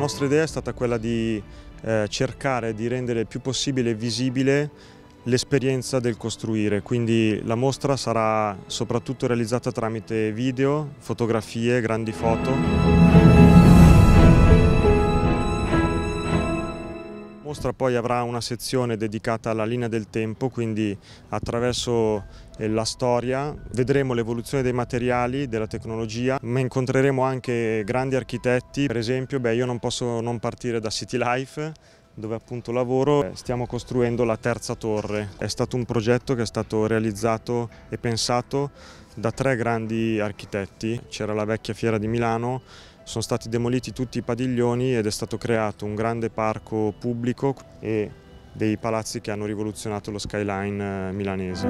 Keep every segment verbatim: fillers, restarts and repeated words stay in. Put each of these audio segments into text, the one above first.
nostra idea è stata quella di eh, cercare di rendere il più possibile visibile l'esperienza del costruire, quindi la mostra sarà soprattutto realizzata tramite video, fotografie, grandi foto. La mostra poi avrà una sezione dedicata alla linea del tempo, quindi attraverso la storia vedremo l'evoluzione dei materiali, della tecnologia, ma incontreremo anche grandi architetti. Per esempio, beh, io non posso non partire da City Life, dove appunto lavoro. Stiamo costruendo la terza torre. È stato un progetto che è stato realizzato e pensato da tre grandi architetti. C'era la vecchia fiera di Milano, sono stati demoliti tutti i padiglioni ed è stato creato un grande parco pubblico e dei palazzi che hanno rivoluzionato lo skyline milanese.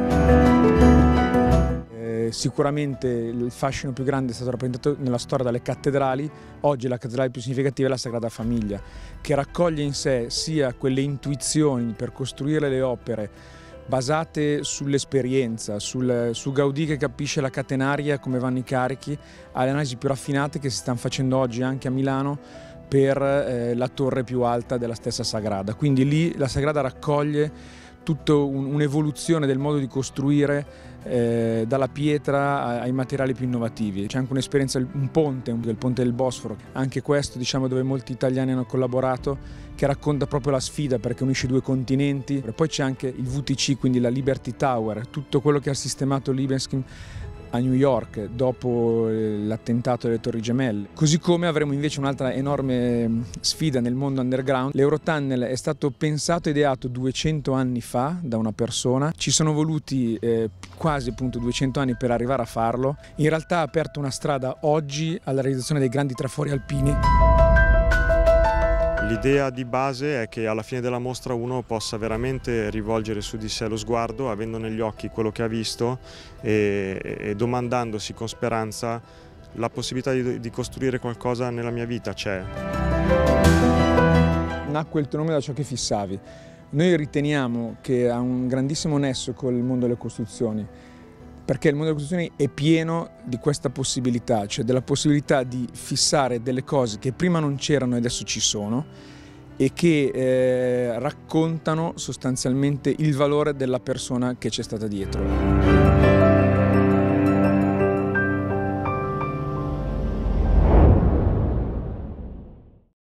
Eh, sicuramente il fascino più grande è stato rappresentato nella storia dalle cattedrali. Oggi la cattedrale più significativa è la Sagrada Famiglia, che raccoglie in sé sia quelle intuizioni per costruire le opere basate sull'esperienza, sul, su Gaudì che capisce la catenaria, come vanno i carichi, alle analisi più raffinate che si stanno facendo oggi anche a Milano per eh, la torre più alta della stessa Sagrada. Quindi lì la Sagrada raccoglie tutta un'evoluzione del modo di costruire eh, dalla pietra ai materiali più innovativi. C'è anche un'esperienza, un ponte, del ponte del Bosforo, anche questo diciamo dove molti italiani hanno collaborato, che racconta proprio la sfida perché unisce due continenti. E poi c'è anche il V T C, quindi la Liberty Tower, tutto quello che ha sistemato Libeskind a New York dopo l'attentato delle Torri Gemelle. Così come avremo invece un'altra enorme sfida nel mondo underground. L'Eurotunnel è stato pensato e ideato duecento anni fa da una persona, ci sono voluti eh, quasi appunto duecento anni per arrivare a farlo. In realtà ha aperto una strada oggi alla realizzazione dei grandi trafori alpini. L'idea di base è che alla fine della mostra uno possa veramente rivolgere su di sé lo sguardo, avendo negli occhi quello che ha visto e, e domandandosi con speranza: la possibilità di, di costruire qualcosa nella mia vita c'è. Nacque il tuo nome da ciò che fissavi. Noi riteniamo che ha un grandissimo nesso con il mondo delle costruzioni, perché il mondo delle costruzioni è pieno di questa possibilità, cioè della possibilità di fissare delle cose che prima non c'erano e adesso ci sono e che eh, raccontano sostanzialmente il valore della persona che c'è stata dietro.